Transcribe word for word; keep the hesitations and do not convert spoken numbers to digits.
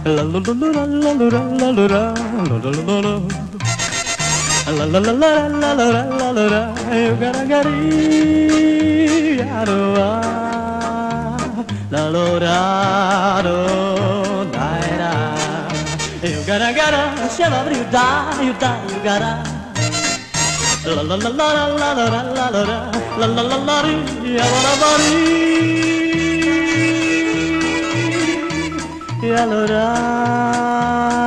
La la la la la la la la la la la la la. La la la la la la la la la la. You gotta get it. La la la la la. You gotta gotta, shabba you die, you die, you gotta. La la la la la la la la la la la la la la ya la la ya la la